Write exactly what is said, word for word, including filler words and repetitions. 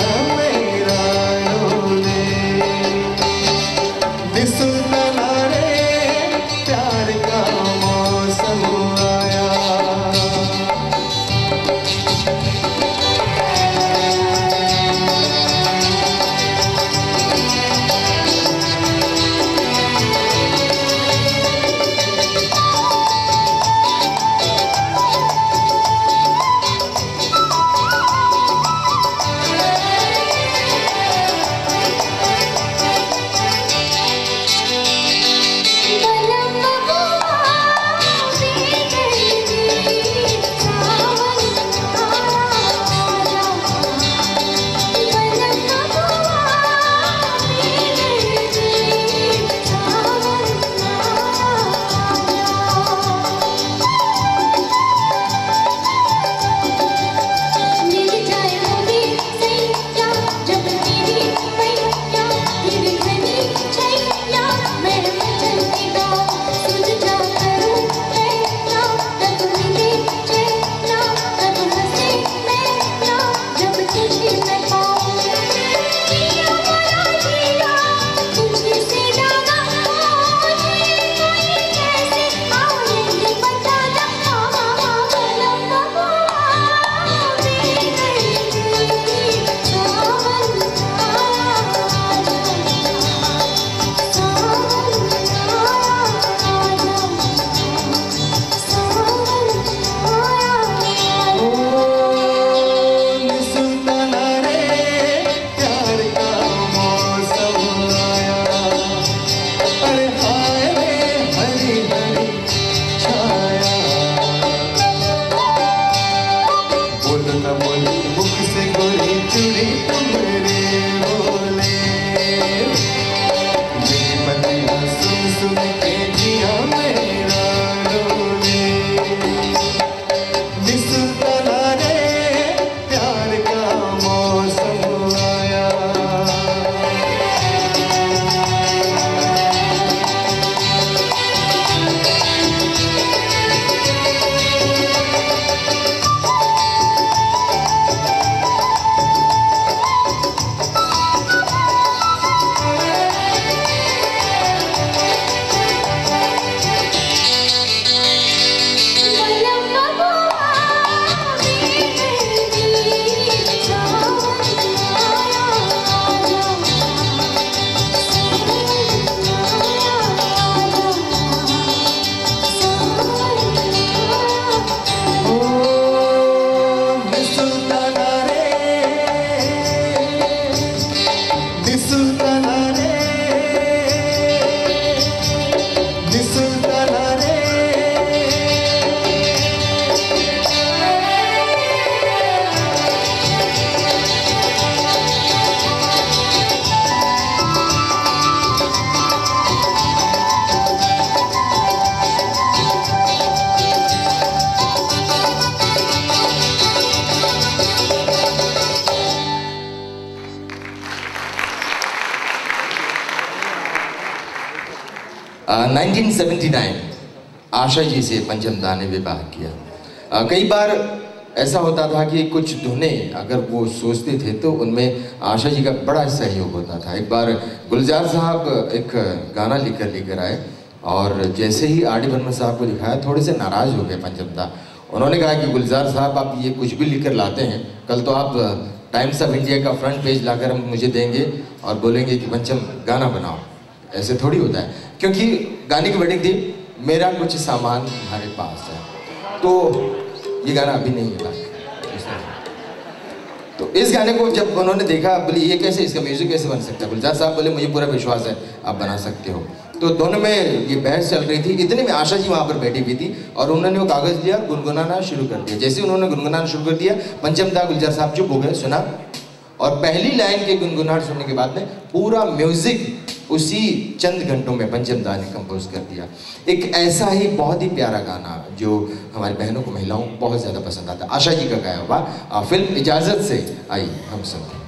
Nineteen seventy nine Asha ji से पंचम दा ने विवाह किया। आ, कई बार ऐसा होता था कि कुछ धुनें अगर वो सोचते थे तो उनमें आशा जी का बड़ा सहयोग होता था। एक बार गुलजार साहब एक गाना लिखकर लेकर आए और जैसे ही आर डी बर्मन साहब को दिखाया थोड़े से नाराज़ हो गए पंचम दा। उन्होंने कहा कि गुलजार साहब आप ये कुछ भी लिखकर लाते हैं, कल तो आप टाइम्स ऑफ इंडिया का फ्रंट पेज लाकर हम मुझे देंगे और बोलेंगे कि पंचम गाना बनाओ। ऐसे थोड़ी होता है, क्योंकि गाने की वर्डिंग थी मेरा कुछ सामान तुम्हारे पास है, तो ये गाना अभी नहीं मिला। तो इस गाने को जब उन्होंने देखा बोले ये कैसे, इसका म्यूजिक कैसे बन सकता है। गुलजार साहब बोले मुझे पूरा विश्वास है आप बना सकते हो। तो दोनों में ये बहस चल रही थी, इतने में आशा जी वहाँ पर बैठी हुई थी और उन्होंने वो कागज़ लिया, गुनगुनाना शुरू कर दिया। जैसे उन्होंने गुनगुनाना शुरू कर दिया पंचम दा गुलजार साहब चुप हो गए, सुना, और पहली लाइन के गुनगुनाहट सुनने के बाद में पूरा म्यूजिक उसी चंद घंटों में पंचम दा ने कंपोज कर दिया। एक ऐसा ही बहुत ही प्यारा गाना जो हमारी बहनों को, महिलाओं को बहुत ज़्यादा पसंद आता है, आशा जी का गाया हुआ। फिल्म इजाज़त से आई हम सब।